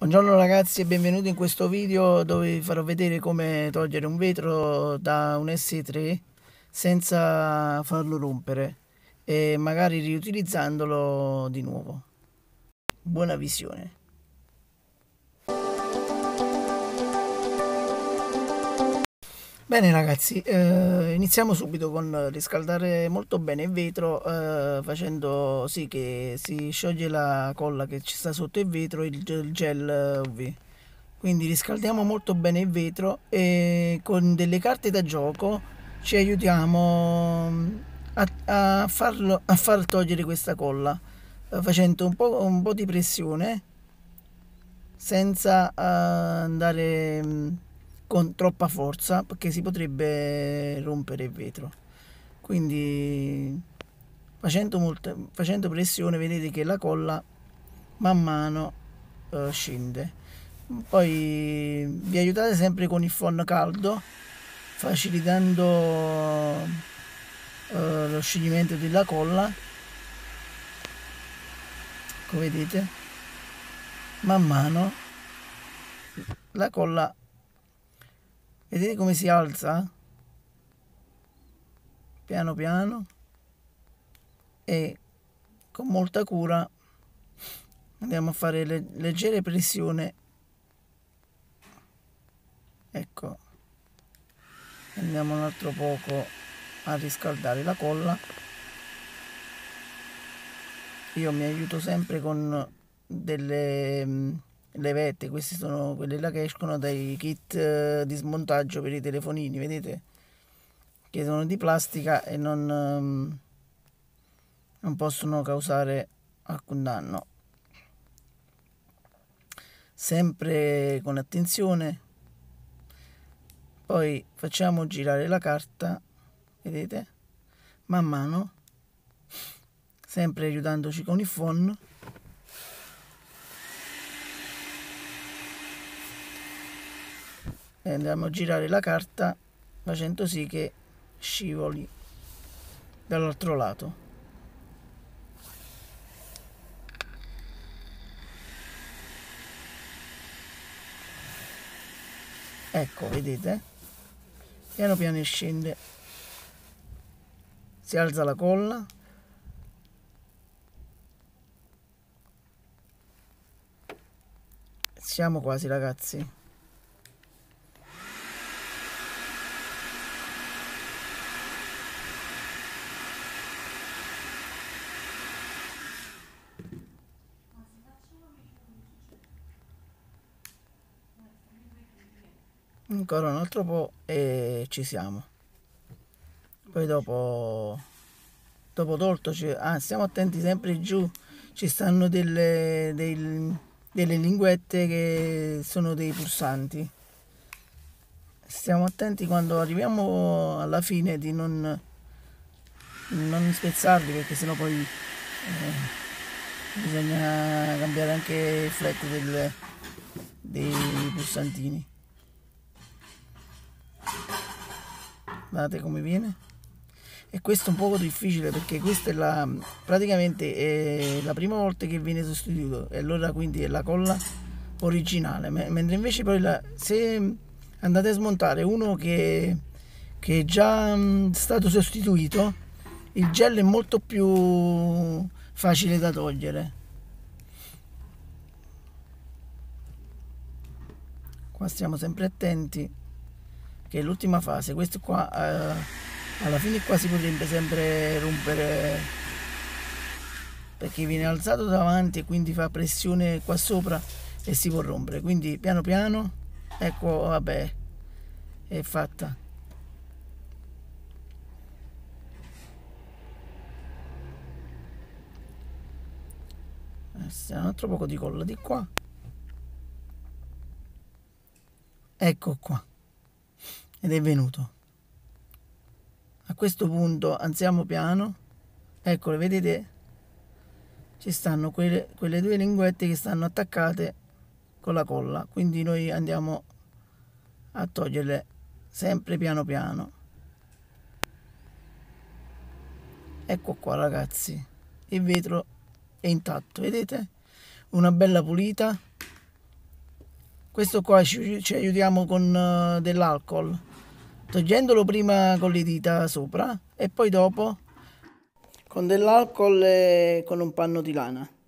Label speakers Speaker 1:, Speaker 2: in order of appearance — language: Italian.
Speaker 1: Buongiorno ragazzi e benvenuti in questo video dove vi farò vedere come togliere un vetro da un S3 senza farlo rompere e magari riutilizzandolo di nuovo. Buona visione. Bene ragazzi, iniziamo subito con riscaldare molto bene il vetro facendo sì che si scioglie la colla che ci sta sotto il vetro, il gel UV. Quindi riscaldiamo molto bene il vetro e con delle carte da gioco ci aiutiamo a far togliere questa colla facendo un po' di pressione senza andare con troppa forza perché si potrebbe rompere il vetro. Quindi facendo pressione vedete che la colla man mano scende. Poi vi aiutate sempre con il phon caldo facilitando lo scioglimento della colla, come vedete man mano la colla, vedete come si alza piano piano e con molta cura andiamo a fare leggere pressione. Ecco, andiamo un altro poco a riscaldare la colla. Io mi aiuto sempre con delle levette, queste sono quelle là che escono dai kit di smontaggio per i telefonini, vedete che sono di plastica e non possono causare alcun danno. Sempre con attenzione. Poi facciamo girare la carta, vedete, man mano, sempre aiutandoci con il phon. E andiamo a girare la carta facendo sì che scivoli dall'altro lato. Ecco, vedete, piano piano scende, si alza la colla. Siamo quasi ragazzi. Ancora un altro po' e ci siamo. Poi dopo tolto, stiamo attenti sempre giù, ci stanno delle linguette che sono dei pulsanti. Stiamo attenti quando arriviamo alla fine di non spezzarli, perché sennò poi bisogna cambiare anche il flet dei pulsantini. Guardate come viene. E questo è un poco difficile perché questa è praticamente è la prima volta che viene sostituito e allora quindi è la colla originale, mentre invece poi se andate a smontare uno che è già stato sostituito, il gel è molto più facile da togliere. Qua stiamo sempre attenti che è l'ultima fase. Questo qua alla fine qua si potrebbe sempre rompere perché viene alzato davanti e quindi fa pressione qua sopra e si può rompere, quindi piano piano. Ecco, vabbè, è fatta. Un altro poco di colla di qua. Ecco qua, ed è venuto. A questo punto alziamo piano, eccole, vedete, ci stanno quelle due linguette che stanno attaccate con la colla, quindi noi andiamo a toglierle sempre piano piano. Ecco qua ragazzi, il vetro è intatto, vedete, una bella pulita. Questo qua ci aiutiamo con dell'alcol, togliendolo prima con le dita sopra e poi dopo con dell'alcol e con un panno di lana.